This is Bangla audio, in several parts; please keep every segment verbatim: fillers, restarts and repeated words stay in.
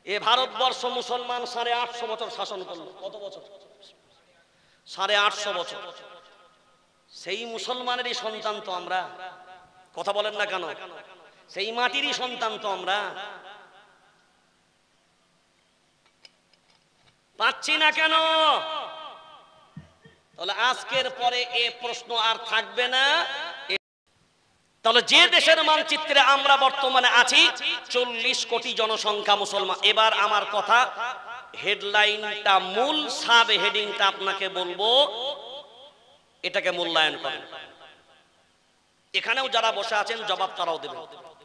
এ ভারতবর্ষ মুসলমান সাড়ে আটশো বছর শাসন করলো। কত বছর? সাড়ে আটশো বছর। সেই মুসলমানেরই সন্তান তো আমরা, কথা বলেন না কেন? সেই মাটিরই সন্তান তো আমরা। পাচ্ছি না কেন? তাহলে আজকের পরে এ প্রশ্ন আর থাকবে না। তাহলে যে দেশের মানচিত্রে আমরা বর্তমানে আছি, চল্লিশ কোটি জনসংখ্যা মুসলমান। এবার আমার কথা, হেডলাইনটা, মূল সাব হেডিংটা আপনাকে বলবো, এটাকে মূল্যায়ন করেন। এখানেও যারা বসে আছেন জবাব তারাও দেবেন।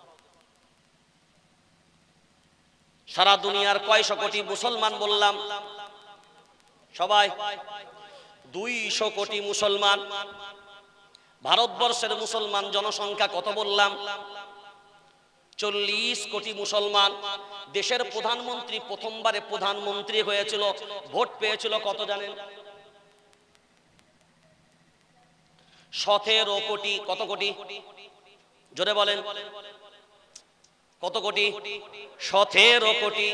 সারা দুনিয়ার কয়শো কোটি মুসলমান বললাম? সবাই দুইশো কোটি মুসলমান। ভারতবর্ষের মুসলমান জনসংখ্যা কত বললাম? চল্লিশ কোটি মুসলমান। দেশের প্রধানমন্ত্রী প্রথমবারে প্রধানমন্ত্রী হয়েছিল, ভোট পেয়েছিল কত জানেন? সতেরো কোটি। কত কোটি? জোরে বলেন, কত কোটি? সতেরো কোটি।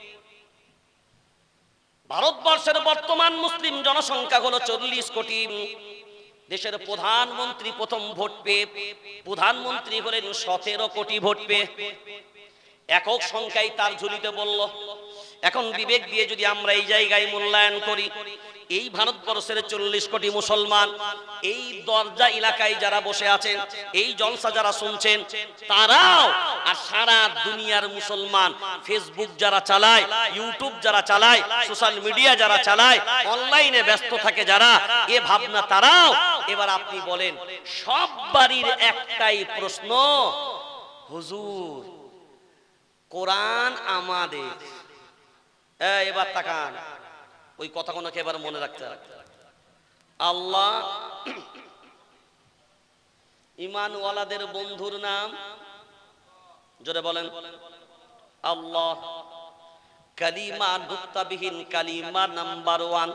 ভারতবর্ষের বর্তমান মুসলিম জনসংখ্যা হলো চল্লিশ কোটি। দেশের প্রধানমন্ত্রী প্রথম ভোট পেয়ে প্রধানমন্ত্রী হলেন সতেরো কোটি ভোট পেয়ে। একক সংখ্যায় তার ঝুলিতে বলল। এখন বিবেক দিয়ে যদি আমরা এই জায়গায় মূল্যায়ন করি, এই ভারতবর্ষের চল্লিশ কোটি মুসলমান, এই দরজা এলাকায় যারা বসে আছেন, এই জলসা যারা শুনছেন, তারাও আর সারা দুনিয়ার মুসলমান, ফেসবুক যারা চালায়, ইউটিউব যারা চালায়, সোশ্যাল মিডিয়া যারা চালায়, অনলাইনে ব্যস্ত থাকে যারা, এ ভাবনা তারাও। এবার আপনি বলেন, সব বাড়ির একটাই প্রশ্ন, হুজুর কোরআন আমাদের। এবার তাকান, ওই কথাগুলোকে এবার মনে রাখতে হবে। আল্লাহ ঈমানওয়ালাদের বন্ধুর নাম, জোরে বলেন আল্লাহ। কালিমা নুক্তাবিহীন কালিমা নাম্বার ওয়ান।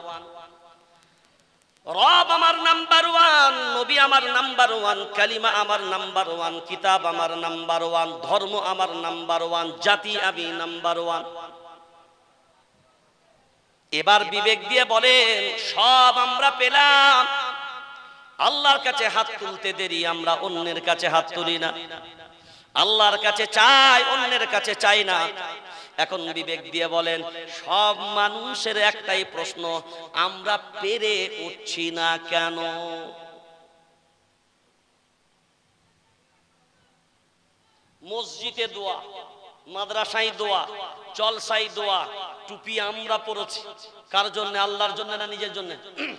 রব আমার নাম্বার ওয়ান, নবী আমার নাম্বার ওয়ান, কালিমা আমার নাম্বার ওয়ান, কিতাব আমার নাম্বার ওয়ান, ধর্ম আমার নাম্বার ওয়ান, জাতি আমি নাম্বার ওয়ান। এবার বিবেক দিয়ে বলেন, সব আমরা পেলাম, আল্লাহর কাছে হাত তুলতে দেরি, আমরা অন্যের কাছে হাত তুলি না। আল্লাহর কাছে চাই, অন্যের কাছে চাই না। এখন বিবেক দিয়ে বলেন, সব মানুষের একটাই প্রশ্ন, আমরা পেরে উঠছি না কেন? মসজিদে দোয়া, মাদ্রাসায় দোয়া, জলসাই দোয়া, টুপি আমরা পরেছি কার জন্য? আল্লাহর জন্য না নিজের জন্য?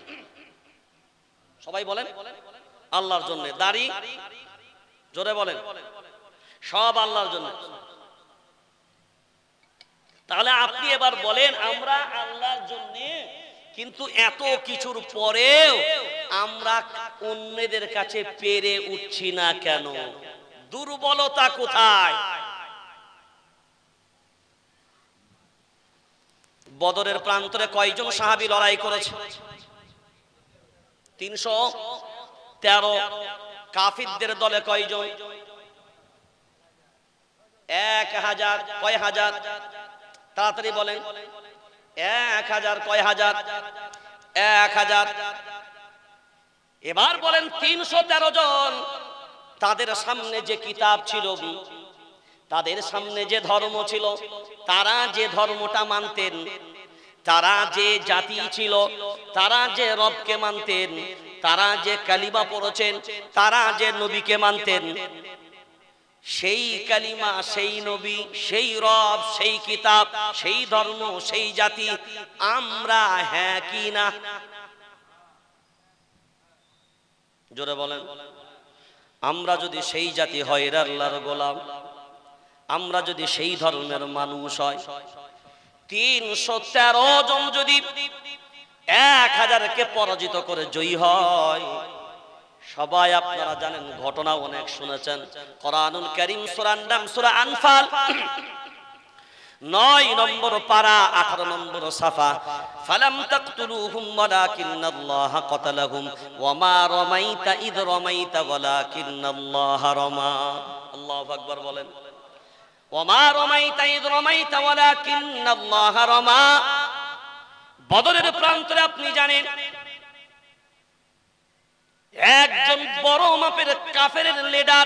সবাই বলেন আল্লাহর জন্য। দাড়ি, জোরে বলেন, সব আল্লাহর জন্য। তাহলে আপনি এবার বলেন, আমরা আল্লাহর জন্য, কিন্তু এত কিছুর পরেও আমরা অন্যদের কাছে পেরে উঠছি না কেন? দুর্বলতা কোথায়? বদরের প্রান্তরে কয়জন সাহাবী লড়াই করেছে? তিনশো তেরো। কাফিরদের দলে কয়জন? এক হাজার। কয় হাজার? তাড়াতাড়ি বলেন। এক হাজার। কয় হাজার? এক হাজার। এবার বলেন, তিনশো তেরো জন, তাদের সামনে যে কিতাব ছিল, তাদের সামনে যে ধর্ম ছিল, তারা যে ধর্মটা মানতেন, তারা যে জাতি ছিল, তারা যে রবকে মানতেন, তারা যে কালিমা পড়েছেন, তারা যে নবীকে মানতেন, সেই কালিমা, সেই নবী, সেই রব, সেই কিতাব, সেই ধর্ম, সেই জাতি আমরা হ্যাঁ কি না? জোরে বলেন। আমরা যদি সেই জাতি হয়, আল্লাহর গোলাম, আমরা যদি সেই ধর্মের মানুষ হয়, তিনশো তেরো জন যদি এক হাজারকে পরাজিত করে জয়ী হয়, সবাই আপনারা জানেন, ঘটনা অনেক শুনেছেন। কোরআনুল কারীম সূরার নাম সূরা আনফাল, নয় নম্বর পারা, আঠারো নম্বর সাফা। ফালাম তাকতুলুহুম ওয়ালাকিন্নাল্লাহ কাতালাহুম ওয়া মা রামাইতা ইয রামাইতা ওয়ালাকিন্নাল্লাহ রামা। আল্লাহু আকবার বলেন। ওমা রমাইতা ইদ রমাইতা ওয়ালাকিন্নাল্লাহ রমা। বদরের প্রান্তরে আপনি জানেন একজন বড় মাপের কাফেরের লিডার,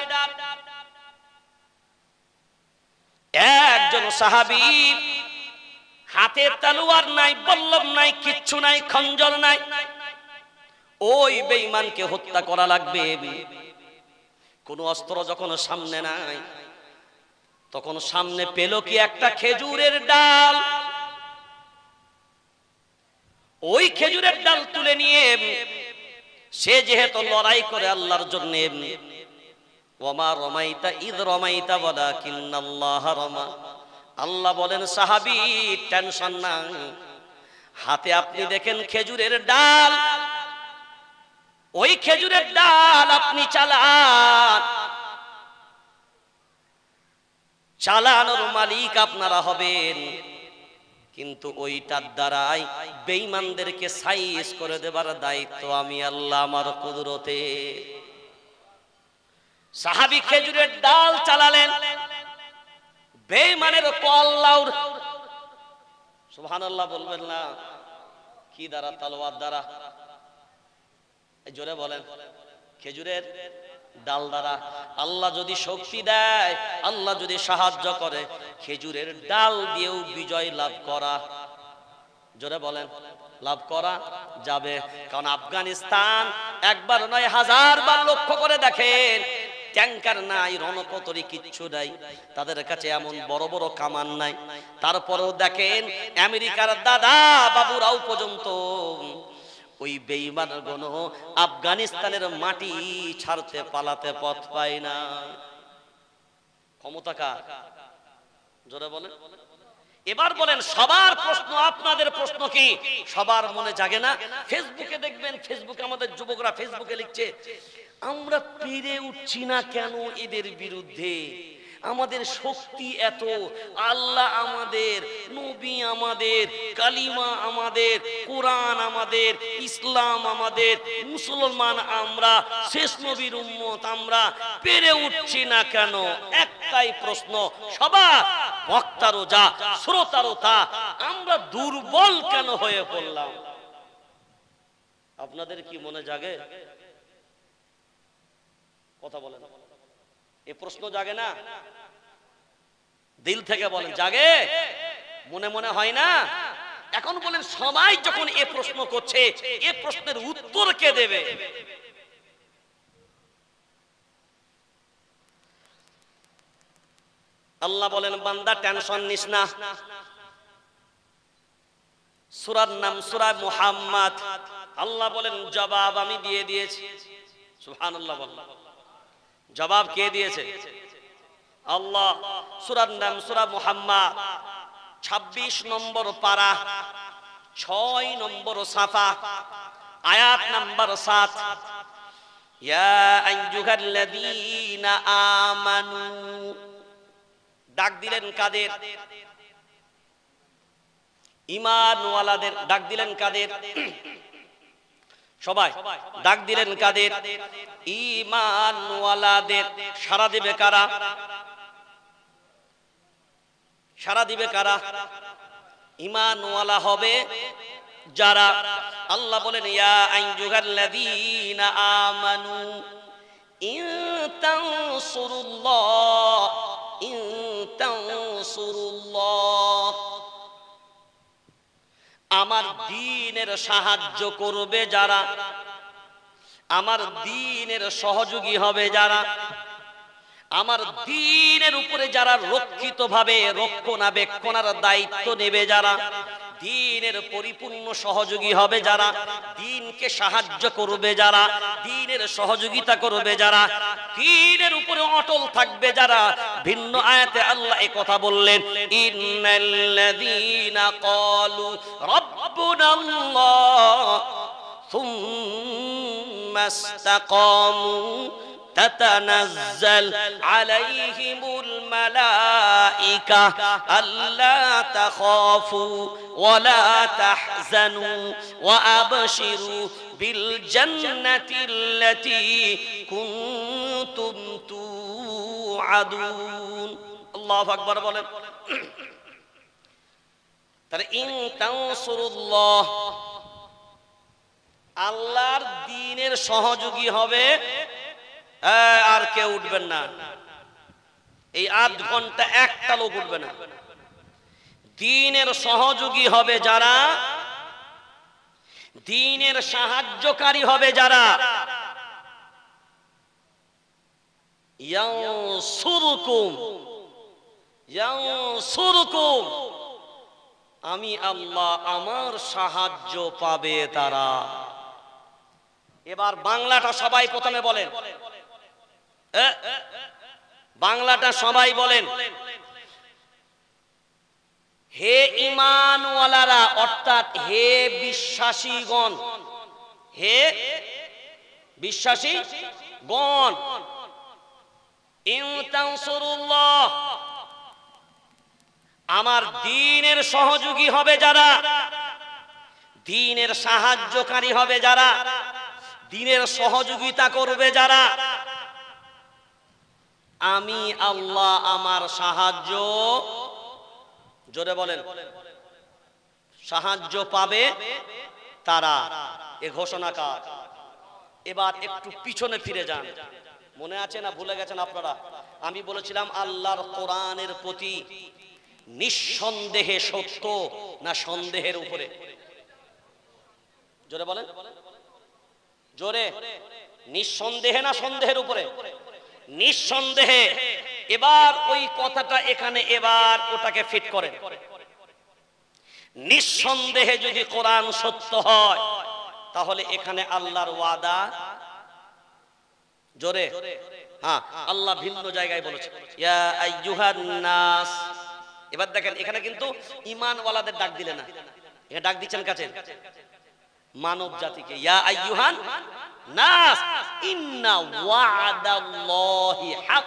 একজন সাহাবী, হাতে তলোয়ার নাই, বল্লম নাই, কিচ্ছু নাই, খঞ্জর নাই। ওই বেঈমানকে হত্যা করা লাগবে, কোন অস্ত্র যখন সামনে নাই, তখন সামনে পেল কি একটা খেজুরের ডাল। ওই খেজুরের ডাল তুলে নিয়ে সে যেহেতু লড়াই করে আল্লাহর জন্য, ওমা রমাইতা ইদ রমাইতা ওয়ালাকিন্নাল্লাহ রমা। আল্লাহ বলেন সাহাবী টেনশন না, হাতে আপনি দেখেন খেজুরের ডাল, ওই খেজুরের ডাল আপনি চালান, চালানোর মালিক আপনারা হবেন, কিন্তু ওইটার দ্বারাই বেঈমানদেরকে সাইজ করে দেবার দায়িত্ব আমি আল্লাহ আমার কুদরতে। সাহাবী খেজুরের ডাল চালালেন, বেঈমানের কল্লাউর, সুবহানাল্লাহ বলবেন না, কি দ্বারা? তলোয়ার দ্বারা। জোরে বলেন, খেজুরের ডাল দ্বারা। আল্লাহ যদি শক্তি দেয়, আল্লাহ যদি সাহায্য করে, খেজুরের ডাল দিয়েও বিজয় লাভ করা, জোরে বলেন, লাভ করা যাবে। কারণ আফগানিস্তান একবার নয় হাজার বার লক্ষ্য করে দেখেন, ট্যাঙ্কার নাই, রণকতরি কিচ্ছু নাই, তাদের কাছে এমন বড় বড় কামান নাই। তারপরেও দেখেন আমেরিকার দাদা বাবুরাও পর্যন্ত ওই বেঈমানের গণ আফগানিস্তানের মাটি ছাড়তে পালাতে পথ পায় না। ক্ষমতা কার? জোরে বলেন। এবার বলেন, সবার প্রশ্ন, আপনাদের প্রশ্ন কি সবার মনে জাগে না? ফেসবুকে দেখবেন, ফেসবুকে আমাদের যুবকরা ফেসবুকে লিখছে, আমরা পেরে উঠছি না কেন এদের বিরুদ্ধে, আমাদের শক্তি এত, আল্লাহ আমাদের, নবী আমাদের, কালিমা আমাদের, কোরআন আমাদের, ইসলাম আমাদের, মুসলমান আমরা, শেষ নবীর উম্মত আমরা, পেরে উঠছি না কেন? একটাই প্রশ্ন সবার, বক্তারও যা, শ্রোতারও তা, আমরা দুর্বল কেন হয়ে পড়লাম? আপনাদের কি মনে জাগে? কথা বলেন, এই প্রশ্ন জাগে না? দিল থেকে বলেন, জাগে? মনে মনে হয় না? এখন বলেন, সবাই যখন এই প্রশ্ন করছে, এই প্রশ্নের উত্তর কে দেবে? আল্লাহ বলেন, বান্দা টেনশন নিস না। সূরার নাম সূরা মুহাম্মদ। আল্লাহ বলেন, জবাব আমি দিয়ে দিয়েছি। সুবহানাল্লাহ বলেন, জবাব কে দিয়েছে? আল্লাহ। সূরার নাম সূরা মুহাম্মদ, ছাব্বিশ নম্বর পারা, ছয় নম্বর সাফা, আয়াত নাম্বার সাত। ইয়া আইয়ুহাল্লাযীনা আমানু, ডাক দিলেন কাদের? ঈমানওয়ালাদের। ডাক দিলেন কাদের? সবাই। ডাক দিলেন কাদের? ঈমানওয়ালাদের। সাড়া দিবে কারা? সাড়া দিবে কারা? ঈমানওয়ালা হবে যারা। আল্লাহ বলেন, ইয়া আইয়ুহাল্লাযীনা আমানু ইন তানসুরুল্লাহ ইন তানসুরুল্লাহ, আমার দ্বীনের সাহায্য করবে যারা, আমার দ্বীনের সহযোগী হবে যারা, আমার দ্বীনের উপরে যারা রক্ষিত ভাবে রক্ষণাবেক্ষণের দায়িত্ব নেবে যারা, দ্বীনের পরিপূর্ণ সহযোগী হবে যারা, দ্বীনকে সাহায্য করবে যারা, দ্বীনের সহযোগিতা করবে যারা, দ্বীনের উপরে অটল থাকবে যারা। ভিন্ন আয়াতে আল্লাহ এই কথা বললেন, ইন্নাল্লাযীনা ক্বালু রাব্বুনাল্লাহ সুম্মা ইসতাকামু تتنزل عليهم الملائكة ألا تخافوا ولا تحزنوا وأبشروا بالجنة التي كنتم توعدون আল্লাহু আকবার বলেন। তাহলে ইন তানসুরুল্লাহ, আল্লাহর দ্বীনের সহযোগী হবে, আর কেউ উঠবেন না। এই আধ ঘন্টা একটা লোক উঠবে না। দ্বীনের সহযোগী হবে যারা, দ্বীনের সাহায্যকারী হবে যারা, ইয়ানসুরুকুম ইয়ানসুরুকুম, আমি আল্লাহ আমার সাহায্য পাবে তারা। এবার বাংলাটা সবাই প্রথমে বলেন, বাংলাটা সবাই বলেন। হে ঈমানওয়ালারা, অর্থাৎ হে বিশ্বাসীগণ, হে বিশ্বাসীগণ, ইন তানসুরুল্লাহ, আমার দ্বীনের সহযোগী হবে যারা, দ্বীনের সাহায্যকারী হবে যারা, দ্বীনের সহযোগিতা করবে যারা, আমি আল্লাহ আমার সাহায্য, জোরে বলেন, সাহায্য পাবে তারা। এ ঘোষণা কার? এবার একটু পিছনে ফিরে যান। মনে আছে না ভুলে গেছেন আপনারা? আমি বলেছিলাম আল্লাহর কোরআনের প্রতি নিঃসন্দেহে সত্য না সন্দেহের উপরে? জোরে বলেন, জোরে। নিঃসন্দেহে না সন্দেহের উপরে? নিঃসন্দেহে। এবার ওই কথাটা এখানে এবার ওটাকে ফিট করেন। নিঃসন্দেহে যদি কোরআন সত্য হয়, তাহলে এখানে আল্লাহর ওয়াদা, জোরে, হ্যাঁ, আল্লাহ ভিন্ন জায়গায় বলেছে ইয়া আইয়ুহান নাস। এবার দেখেন এখানে কিন্তু ঈমানওয়ালাদের ডাক দিলেন না, এখানে ডাক দিচ্ছেন কাছে মানব জাতিকে। ইয়া আইয়ুহান নাস ইন্না ওয়াদাল্লাহি হক,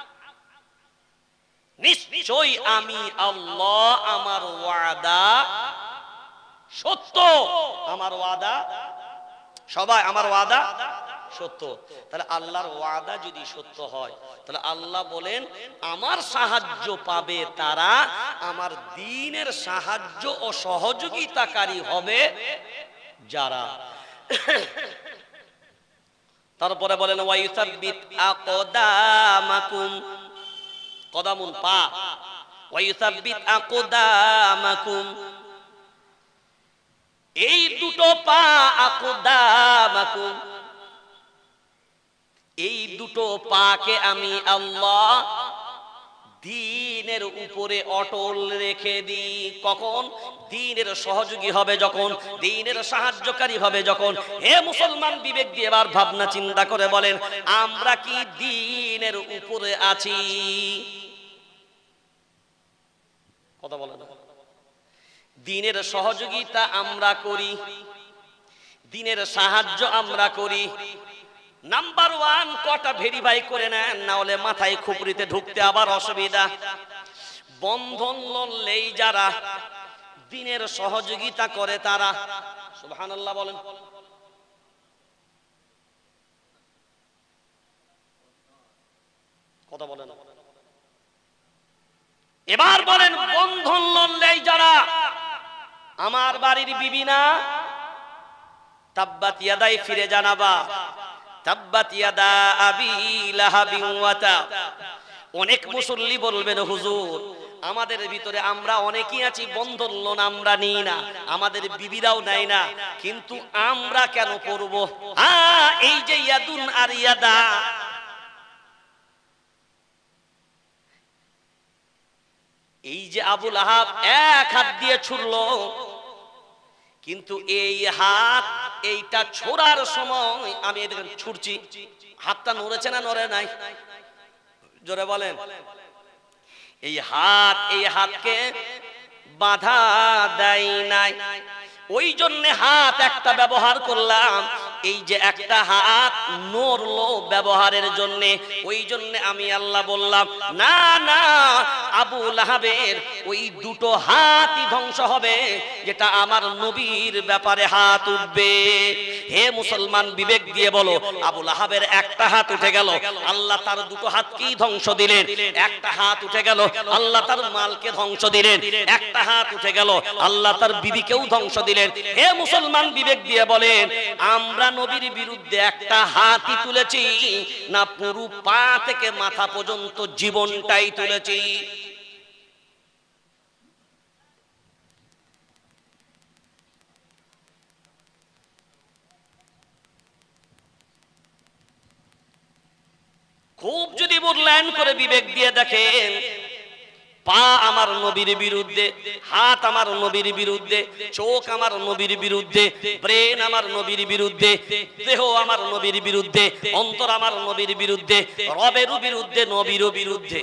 নিশ্চয়ই আমি আল্লাহ আমার ওয়াদা সত্য। আমার ওয়াদা, সবাই আমার ওয়াদা সত্য। তাহলে আল্লাহর ওয়াদা যদি সত্য হয়, তাহলে আল্লাহ বলেন আমার সাহায্য পাবে তারা, আমার দ্বীনের সাহায্য ও সহযোগিতাকারী হবে যারা। তারপরে বলেন ওয়ায়ুসাব্বিত আকদামাকুম, কদামুন পা, ওয়ায়ুসাব্বিত আকদামাকুম, এই দুটো পা, আকদামাকুম, এই দুটো পাকে আমি আল্লাহ দ্বীনের উপরে অটল রেখে দিই। কখন? দ্বীনের সহযোগী হবে যখন, দ্বীনের সাহায্যকারী হবে যখন। হে মুসলমান, বিবেক দিয়ে এবার ভাবনা চিন্তা করে বলেন, আমরা কি দ্বীনের উপরে আছি? কথা বলেন। দ্বীনের সহযোগিতা আমরা করি, দ্বীনের সাহায্য আমরা করি। নাম্বার ওয়ান, কটা ভেরিফাই করে নেন, না হলে মাথায় খুপড়িতে ঢুকতে আবার অসুবিধা। বন্ধন লড়লেই যারা দ্বীনের সহযোগিতা করে তারা, সুবহানাল্লাহ বলেন। কথা বলেন। এবার বলেন, বন্ধন লড়লেই যারা, আমার বাড়ির বিবি না, তাব্বাত ইয়াদাই ফিরে জানাবা, তাব্বাত ইয়াদা আবি লাহাবিন ওয়া তাব। অনেক মুসল্লি বলবেন, হুজুর আমাদের ভিতরে আমরা অনেকেই আছি বন্ধন লোন আমরা নিই না, আমাদের বিবিরাও নেয় না, কিন্তু আমরা কেন করব? হ্যাঁ, এই যে ইয়াদুন আর ইয়াদা, এই যে আবু লাহাব এক হাত দিয়ে ছুড়লো, কিন্তু এই হাত, এইটা ছোড়ার সময় আমি এদিকে ছুটছি, হাতটা নড়েছে না নড়ে নাই? জোরে বলেন। এই হাত, এই হাতকে বাধা দেয় নাই, ওই জন্য হাত একটা ব্যবহার করলাম। এই যে একটা হাত নড়লো ব্যবহারের জন্য, ওই জন্য আমি আল্লাহ বললাম না না, আবু লাহাবের ওই দুটো হাতই ধ্বংস হবে যেটা আমার নবীর ব্যাপারে হাত উঠবে। হে মুসলমান, বিবেক দিয়ে বলো, আবু লাহাবের একটা হাত উঠে গেল, আল্লাহ তার দুটো হাতকেই ধ্বংস দিলেন। একটা হাত উঠে গেল, আল্লাহ তার মালকে ধ্বংস দিলেন। একটা হাত উঠে গেল, আল্লাহ তার বিবিকেও ধ্বংস দিলেন। হে মুসলমান, বিবেক দিয়ে বলেন, আমরা নবীর বিরুদ্ধে একটা হাতই তুলেছি না পুরো পা থেকে মাথা পর্যন্ত জীবনটাই তুলেছি? খুব যদি মূল্যায়ন করে বিবেক দিয়ে দেখেন, পা আমার নবীর বিরুদ্ধে, হাত আমার নবীর বিরুদ্ধে, চোখ আমার নবীর বিরুদ্ধে, ব্রেন আমার নবীর বিরুদ্ধে, দেহ আমার নবীর বিরুদ্ধে, অন্তর আমার নবীর বিরুদ্ধে, রবেরও বিরুদ্ধে, নবীরও বিরুদ্ধে,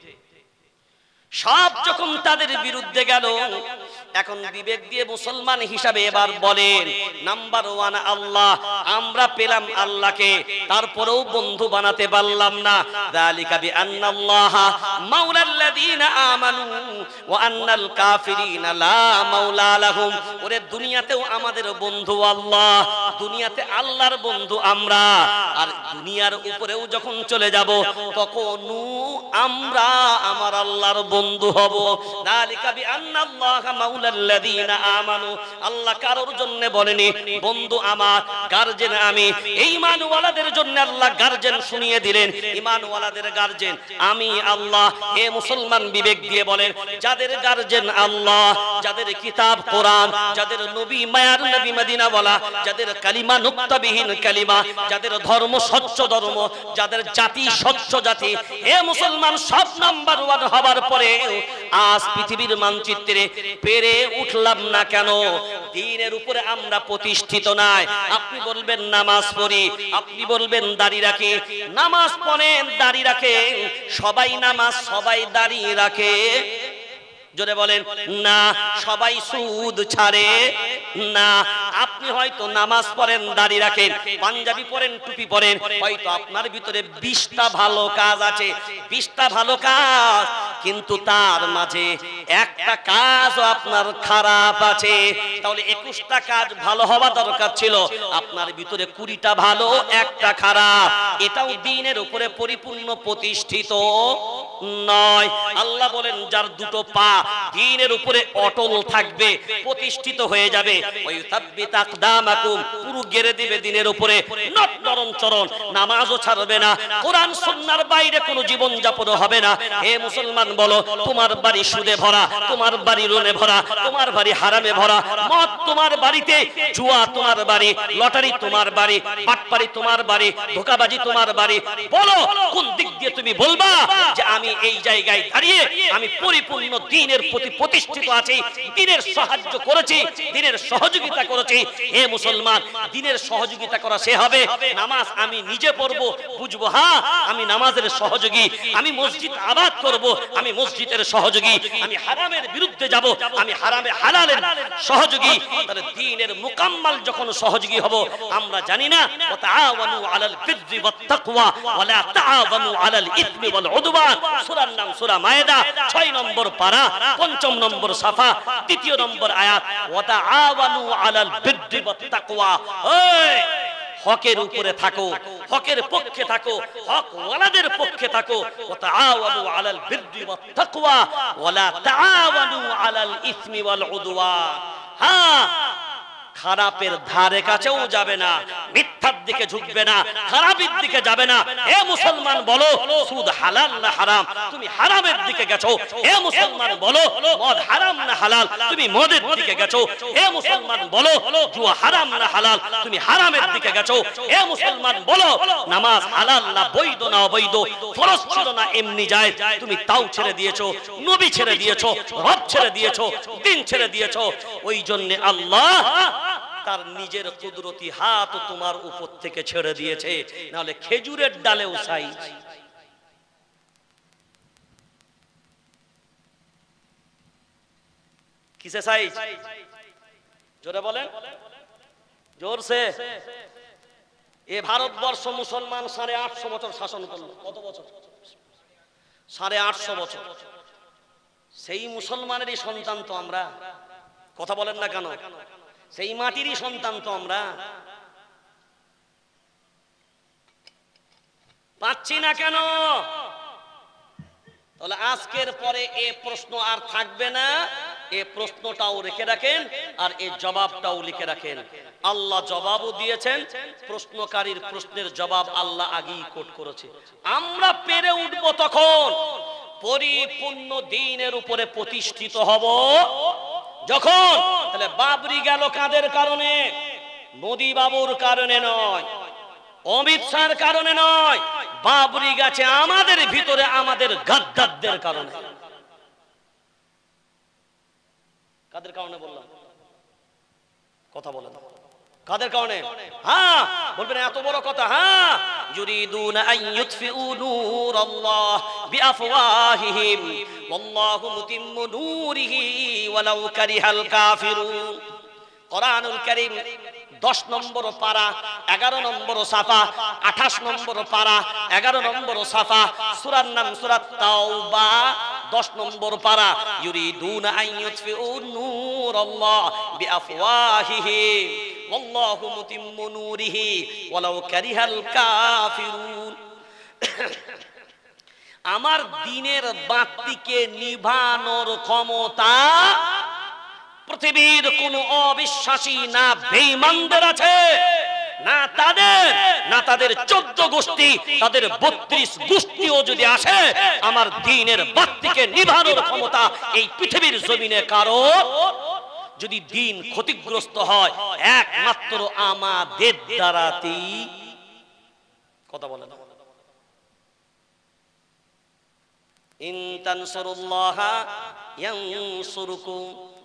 সব যখন তাদের বিরুদ্ধে গেল, এখন বিবেক দিয়ে মুসলমান হিসাবে এবার বলেন, নাম্বার ওয়ান আল্লাহ, আমরা পেলাম আল্লাহকে, তারপরেও বন্ধু বানাতে পারলাম না। যালিকা বিআন্নাল্লাহা মাওলাল্লাযীনা আমানু ওয়া আন্নাল কাফিরিনা লা মাওলা লাহুম। ওরে দুনিয়াতেও আমাদের বন্ধু আল্লাহ, দুনিয়াতে আল্লাহর বন্ধু আমরা, আর দুনিয়ার উপরেও যখন চলে যাব তখনও আমরা আমার আল্লাহর বন্ধু হব। যালিকা বিআন্নাল্লাহা মাওলাল্লাযীনা আমানু, আল্লাহ কারোর জন্য বলেনি বন্ধু আমার, গার্জেন আমি। এই ঈমানওয়ালাদের জন্য আল্লাহ গার্জেন শুনিয়ে দিলেন, ঈমানওয়ালাদের গার্জেন আমি আল্লাহ। হে মুসলমান, বিবেক দিয়ে বলেন, যাদের গার্জেন আল্লাহ, যাদের কিতাব কোরআন, যাদের নবী মায়ার নবী মদিনাওয়ালা, যাদের কালিমা নুক্তাবিহীন কালিমা, যাদের ধর্ম স্বচ্ছ ধর্ম, যাদের জাতি স্বচ্ছ জাতি, হে মুসলমান, সব নাম্বার ওয়ান হবার পরে আজ পৃথিবীর মানচিত্রে পেরে উঠলাম না কেন? দ্বীনের উপরে আমরা প্রতিষ্ঠিত নাই। আপনি বলবেন নামাজ পড়ি, আপনি বলবেন দাড়ি রাখি, নামাজ পড়েন দাড়ি রাখেন, সবাই নামাজ সবাই দাড়ি রাখে, জোরে বলেন না। সবাই সুদ ছাড়ে না। আপনি হয়তো নামাজ পড়েন, দাড়ি রাখেন, পাঞ্জাবি পরেন, টুপি পরেন, হয়তো আপনার ভিতরে বিশটা ভালো কাজ আছে, বিশটা ভালো কাজ, কিন্তু তার মাঝে একটা কাজও আপনার খারাপ আছে। তাহলে একুশটা কাজ ভালো হওয়া দরকার ছিল, আপনার ভিতরে কুড়িটা ভালো, একটা খারাপ। এটাও দ্বীনের উপরে পরিপূর্ণ প্রতিষ্ঠিত নয়। আল্লাহ বলেন, যার দুটো পা দ্বীনের উপরে অটল থাকবে, প্রতিষ্ঠিত হয়ে যাবে, ওই তাব্বিত আকদামাকুম, পুরো গেরে দিবে দ্বীনের উপরে, নট নরম চরণ, নামাজও ছাড়বে না, কোরআন সুন্নাহর বাইরে কোনো জীবন যাপন হবে না। হে মুসলমান, বলো, তোমার বাড়ি সুদে ভরা, তোমার বাড়ি লোনে ভরা, তোমার বাড়ি হারামে ভরা, মদ তোমার বাড়িতে, জুয়া তোমার বাড়ি, লটারি তোমার বাড়ি, বাটপারি তোমার বাড়ি, ধোঁকাবাজি তোমার বাড়ি, বলো কোন দিক দিয়ে তুমি বলবা যে আমি এই জায়গায় দাঁড়িয়ে আমি পরিপূর্ণ দ্বীনের প্রতি প্রতিষ্ঠিত আছি, দ্বীনের সাহায্য করেছি, দ্বীনের সহযোগিতা করেছি? হে মুসলমান, দ্বীনের সহযোগিতা করা সে হবে, নামাজ আমি নিজে পড়বো, বুঝবো হ্যাঁ আমি নামাজের সহযোগী, আমি মসজিদ আবাদ করব, আমি মসজিদের সহযোগী, আমি হারামের বিরুদ্ধে যাব, আমি হারামে হালালের সহযোগী। তাহলে দ্বীনের মুকাম্মাল যখন সহযোগী হব, আমরা জানি না ওয়াতাআওয়ানু আলাল বিররি ওয়াত তাকওয়া ওয়া লা তাআওয়ানু আলাল ইসমি ওয়াল উদওয়ান। সূরার নাম সূরা মায়েদা, ছয় নম্বর পারা, পঞ্চম নম্বর সাফা, তৃতীয় নম্বর আয়াত, ওয়াতাআওয়ানু আলাল বিররি ওয়াত তাকওয়া। এই হকের উপরে থাকো, হকের পক্ষে থাকো, হক ওয়ালাদের পক্ষে থাকো। ওয়াতাআওয়ানু আলাল বিররি ওয়াত তাকওয়া ওয়া লা তাআওয়ানু আলাল ইসমি ওয়াল উদওয়ান। হ্যাঁ, খারাপের ধারে কাছেও যাবে না, মিথ্যার দিকে ঝুঁকবে না, খারাপের দিকে যাবে না। হে মুসলমান, বলো সুদ হালাল না হারাম, তুমি হারামের দিকে গেছো। হে মুসলমান, বলো মদ হারাম না হালাল, তুমি মদের দিকে গেছো। হে মুসলমান, বলো জুয়া হারাম না হালাল, তুমি হারামের দিকে গেছো। হে মুসলমান, বলো নামাজ হালাল না বৈধ না অবৈধ, ফরজ ছিল না এমনি যায়, তুমি তাও ছেড়ে দিয়েছো, নবী ছেড়ে দিয়েছো, রব ছেড়ে দিয়েছো, দ্বীন ছেড়ে দিয়েছো। ওই জন্য আল্লাহ তার নিজের কুদরতি হাত তোমার উপর থেকে ছেড়ে দিয়েছে, নাহলে খেজুরের ডালেও সাইজ। কিসে সাইজ? জোরে বলেন, জোরসে। এ ভারতবর্ষ মুসলমান সাড়ে আটশো বছর শাসন করলো। কত বছর? সাড়ে আটশো বছর। সেই মুসলমানেরই সন্তান তো আমরা, কথা বলেন না কেন? সেই মাটিরই সন্তান তো আমরা। পাচ্ছি না কেন? তাহলে আজকের পরে এ প্রশ্ন আর থাকবে না। এ প্রশ্নটাও রেখে রাখেন আর এ জবাবটাও লিখে রাখেন। আল্লাহ জবাবও দিয়েছেন, প্রশ্নকারীর প্রশ্নের জবাব আল্লাহ আগেই কোট করেছে। আমরা পেরে উঠবো তখন পরিপূর্ণ দ্বীনের উপরে প্রতিষ্ঠিত হব যখন। তাহলে বাবরি গেল কাদের কারণে? মোদি বাবুর কারণে নয়, অমিত শাহর কারণে নয়। বাবরি গেছে আমাদের ভিতরে, আমাদের গাদ্দারদের কারণে। কাদের কারণে বললাম? কথা বলেন, কাদের কারণে? হ্যাঁ বলবেন এত বড় কথা। হ্যাঁ, ইউরিদুনা আন ইউতফিউ নূরাল্লাহ বিআফওয়াহিহিম ওয়াল্লাহু মুতিম্মু নূরিহি ওয়ালাউ কারিহাল কাফিরুন। কোরআনুল কারীম দশ নম্বর পারা এগারো নম্বর সাফা, আঠাশ নম্বর পারা এগারো নম্বর সাফা, সূরার নাম সূরা তাওবা, দশ নম্বর পারা। ইউরিদুনা আন ইউতফিউ নূরাল্লাহ বিআফওয়াহিহিম ওয়াল্লাহু মুতিম্মু নূরিহি ওয়ালাউ কারিহাল কাফিরুন। আমার দ্বীনের বাতিকে নিভানোর ক্ষমতা পৃথিবীর কোন অবিশ্বাসী না বেঈমানদের আছে, না তাদের, না তাদের চোদ্দ গোষ্ঠী, তাদের বত্রিশ গোষ্ঠীও যদি আসে, আমার দ্বীনের বাতিকে নিভানোর ক্ষমতা এই পৃথিবীর জমিনে কারো। যদি দ্বীন ক্ষতিগ্রস্ত হয় একমাত্র আমাদের দ্বারাতেই। কথা বলেন। ইন তানসুরুল্লাহা ইয়ানসুরকুম।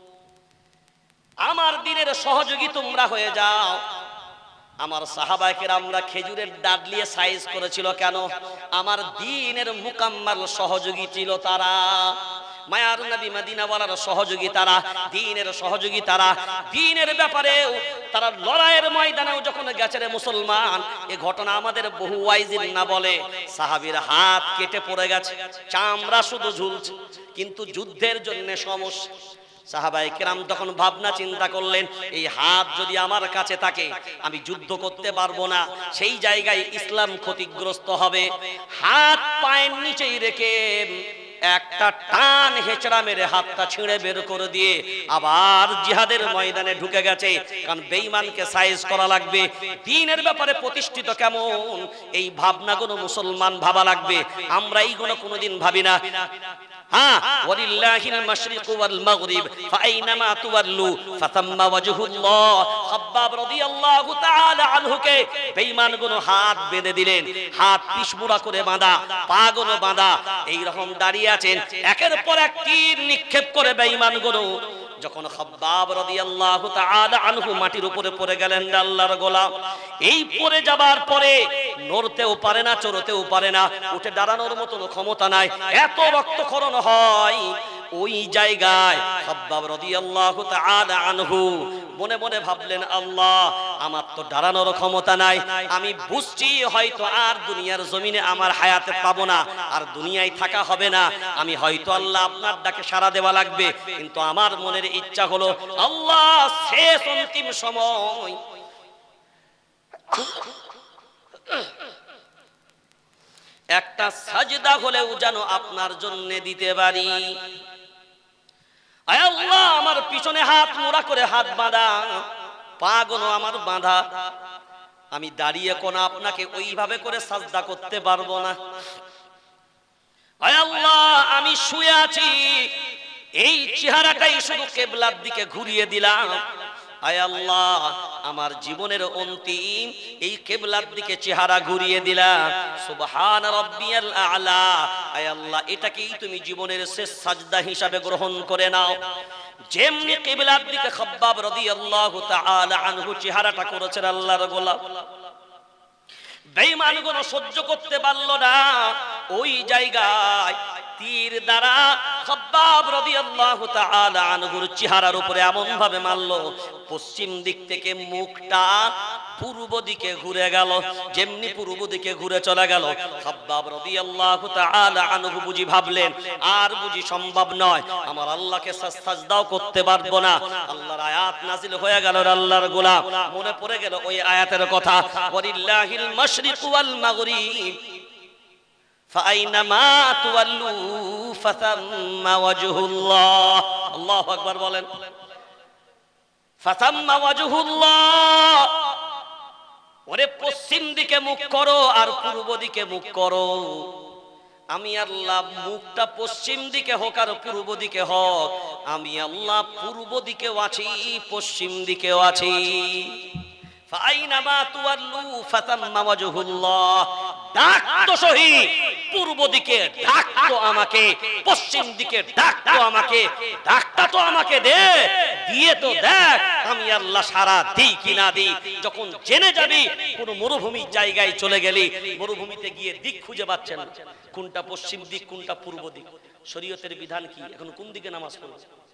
আমার দ্বীনের সহযোগী তোমরা হয়ে যাও। আমার সাহাবায়ে কেরামরা খেজুরের ডাডলিয়ে সাইজ করেছিল কেন? আমার দ্বীনের মুকাম্মাল সহযোগী ছিল তারা। মায়ার নবী মদিনাওয়ালার সহযোগী তারা, দ্বীনের সহযোগী তারা। দ্বীনের ব্যাপারে তারা লড়াইয়ের ময়দানেও যখন গেছে রে মুসলমান, এই ঘটনা আমাদের বহু ওয়াইজিন না বলে। সাহাবীর হাত কেটে পড়ে গেছে, চামড়া শুধু ঝুলছে, কিন্তু যুদ্ধের জন্য সমস্যা। সাহাবায়ে কেরাম তখন ভাবনা চিন্তা করলেন, এই হাত যদি আমার কাছে থাকে আমি যুদ্ধ করতে পারবো না, সেই জায়গায় ইসলাম ক্ষতিগ্রস্ত হবে। হাত পায়ের নিচেই রেখে একটা টান হেচড়া মেরে হাতটা ছিঁড়ে বের করে দিয়ে আবার জিহাদের ময়দানে ঢুকে গেছে। কারণ বেঈমানকে সাইজ করা লাগবে, দ্বীনের ব্যাপারে প্রতিষ্ঠিত কেমন এই ভাবনাগুলো মুসলমান ভাবা লাগবে। আমরা এইগুলো কোনোদিন ভাবি না। হ্যাঁ, ওয়ালিল্লাহিল মাশরিকু ওয়াল মাগরিব ফাআইনামা তুওয়াল্লু ফাতাম্মা ওয়াজহুল্লাহ। খাব্বাব রাদিয়াল্লাহু তাআলা আনহুকে বেঈমানগুলো হাত বেঁধে দিলেন, হাত পিছমুড়া করে বাঁধা, পাগুলো বাঁধা, এই রকম দাঁড়িয়ে আছেন। একের পর এক তীর নিক্ষেপ করে বেঈমানগুলো যখন খাব্বাব রাদিয়াল্লাহু তাআলা আনহু মাটির উপরে পড়ে গেলেন, আল্লাহর গোলাম এই পড়ে যাবার পরে নড়তেও পারে না, চড়তেও পারে না, উঠে দাঁড়ানোর মতো ক্ষমতা নাই, এত রক্তক্ষরণ হয় ওই জায়গায়। খাব্বাব রাদিয়াল্লাহু তাআলা আনহু মনে মনে ভাবলেন, আল্লাহ আমার তো দাঁড়ানোর ক্ষমতা নাই, আমি বুঝছি হয়তো আর দুনিয়ার জমিনে আমার হায়াতে পাবো না, আর দুনিয়ায় থাকা হবে না, আমি হয়তো আল্লাহ আপনার ডাকে সাড়া দেওয়া লাগবে। কিন্তু আমার মনের ইচ্ছা হলো, আল্লাহ শেষ অন্তিম সময় একটা সাজদা হলেও যেন আপনার জন্য দিতে পারি। আয় আল্লাহ, আমার পিছনে হাত মোড়া করে হাত বাঁধা, পা গুলো আমার বাঁধা, আমি দাঁড়িয়ে কোন আপনাকে ওইভাবে করে সাজদা করতে পারবো না। আয় আল্লাহ, আমি শুয়ে আছি, এই চেহারাটাই শুধু কিবলার দিকে ঘুরিয়ে দিলাম। আয় আল্লাহ, আমার জীবনের অন্তিম এই কিবলার দিকে চেহারা ঘুরিয়ে দিলাম। সুবহান রাব্বিয়াল আ'লা। আয় আল্লাহ, এটাকেই তুমি জীবনের শেষ সাজদা হিসাবে গ্রহণ করে নাও। যেমনি কিবলার দিকে খাব্বাব রাদিয়াল্লাহু তাআলা আনহু চেহারাটা করেছেন আল্লাহর গোলাম, বেঈমানগুলো সহ্য করতে পারল না, ওই জায়গায় তীর দ্বারা খাব্বাব রাদিয়াল্লাহু তাআলা আনহুর চেহারার উপরে এমন ভাবে মারলো, পশ্চিম দিক থেকে মুখটা পূর্ব দিকে ঘুরে গেল। যেমনি পূর্ব দিকে ঘুরে চলে গেল, খাব্বাব রাদিয়াল্লাহু তাআলা আনহু বুঝি ভাবলেন আর বুঝি সম্ভব নয়, আমার আল্লাহকে সাজদাও করতে পারবো না। আল্লাহর আয়াত নাজিল হয়ে গেল, আল্লাহর গোলাম মনে পড়ে গেল ওই আয়াতের কথা, ওয়ালিল্লাহিল মাশরিকু ওয়াল মাগরিব ফাআইনামা তুওয়াল্লু ফাসাম্মা ওয়াজহুল্লাহ। আল্লাহু আকবার বলেন। ফাসাম্মা ওয়াজহুল্লাহ, ওরে পশ্চিম দিকে মুখ করো আর পূর্ব দিকে মুখ করো। আমি আল্লাহ মুখটা পশ্চিম দিকে হোক আর পূর্ব দিকে হোক, আমি আল্লাহ পূর্ব দিকেও আছি পশ্চিম দিকেও আছি। ফাআইনামা তুওয়াল্লু ফাসাম্মা ওয়াজহুল্লাহ, ডাক তো সহি, পূর্ব দিকে ডাক তো আমাকে, পশ্চিম দিকে ডাক তো আমাকে, ডাকটা তো আমাকে দে, দিয়ে তো দেখ আমি আল্লাহ সারা দিই কি না দিই। যখন জেনে যাবি কোন মরুভূমির জায়গায় চলে গেলি, মরুভূমিতে গিয়ে দিক খুঁজে পাচ্ছেন না, কোনটা পশ্চিম দিক কোনটা পূর্ব দিক, শরীয়তের বিধান কি, এখন কোন দিকে নামাজ পড়ব?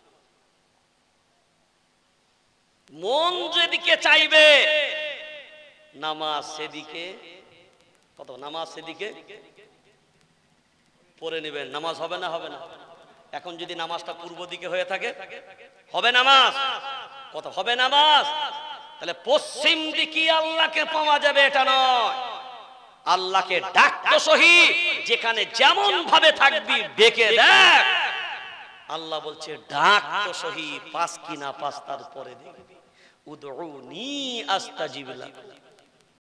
মন যেদিকে চাইবে নামাজ সেদিকে, কত নামাজ সেদিকে পড়ে নেবেন, নামাজ হবে না হবে না? এখন যদি নামাজটা পূর্ব দিকে হয়ে থাকে হবে নামাজ, কত হবে নামাজ? তাহলে পশ্চিম দিকে আল্লাহকে পাওয়া যাবে এটা নয়, আল্লাহকে ডাকতে সহি, যেখানে যেমন ভাবে থাকবি ডেকে দেখ। আল্লাহ বলছে ডাক তো সহি, পাস কি না পাস তার পরে দেখবি। উদউনি আস্তাজিব লাকুম।